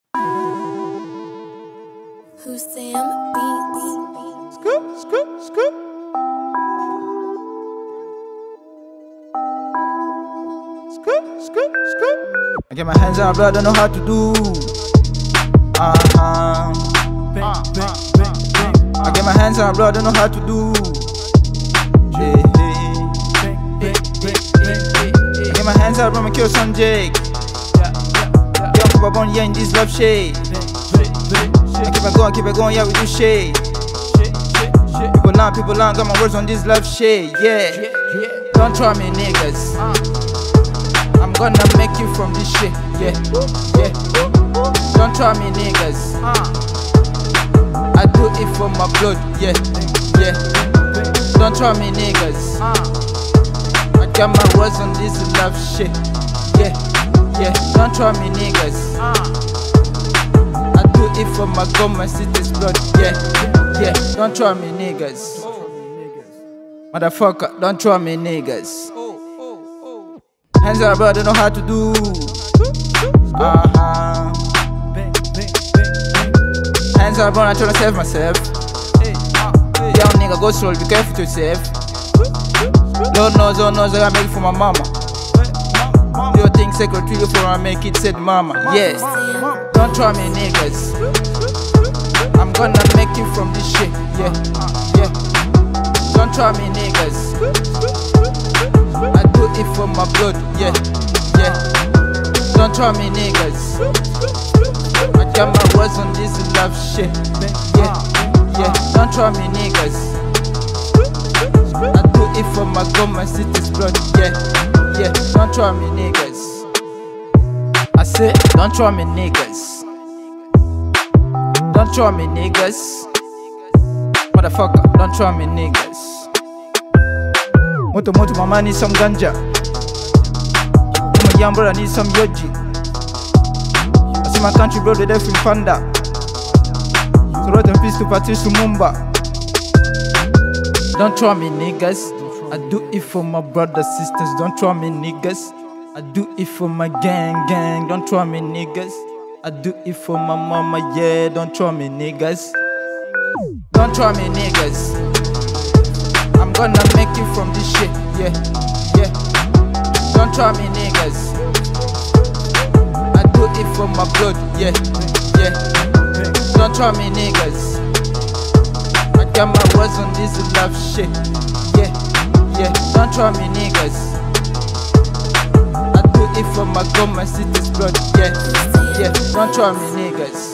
Hussein Beats. Scoop, scoop, scoop. Scoop, scoop, scoop. I get my hands on blood, I know how to do. I get my hands on blood, I know how to do. Yeah, I get my hands up, I'ma kill some Jake. Young Papa Bone, yeah, in this love shade. I keep it going, yeah, we do shade. People long, got my words on this love shade, yeah. Don't try me, niggas. I'm gonna make you from this shit, yeah. Don't try me, niggas. I do it for my blood, yeah. Don't try me, niggas. I got my words on this love shit, yeah. Don't try me, niggas. I do it for my God, my city's blood, yeah. Don't try me, niggas. Motherfucker, don't try me, niggas. Hands up, brother, know how to do. Hands up, bro, I tryna save myself. Young nigga, go slow, be careful to save. Lord knows, I gotta make it for my mama. Do your thing sacred to you for I make it, said mama. Yes, don't try me, niggas. I'm gonna make you from this shit, yeah. Don't try me, niggas. I do it for my blood, yeah. Don't try me, niggas. I got my words on this love shit, yeah. Don't try me, niggas. I do it for my God, my city's blood, yeah. Don't try me, niggas. I said, don't try me, niggas. Don't try me, niggas. Motherfucker, don't try me, niggas. Moto, mama need some ganja. My young brother need some yoji. I see my country bro, they there from Panda. So rest in peace to Patrice Lumumba. Don't try me, niggas. I do it for my brothers, sisters. Don't try me, niggas. I do it for my gang. Don't try me, niggas. I do it for my mama, yeah. Don't try me, niggas. Don't try me, niggas. I'm gonna make you from this shit, yeah. Don't try me, niggas. I do it for my blood, yeah. Don't try me, niggas. I got my words on this love shit, yeah. Don't try me, niggas. I do it for my God, my city's blood, yeah. Don't try me, niggas.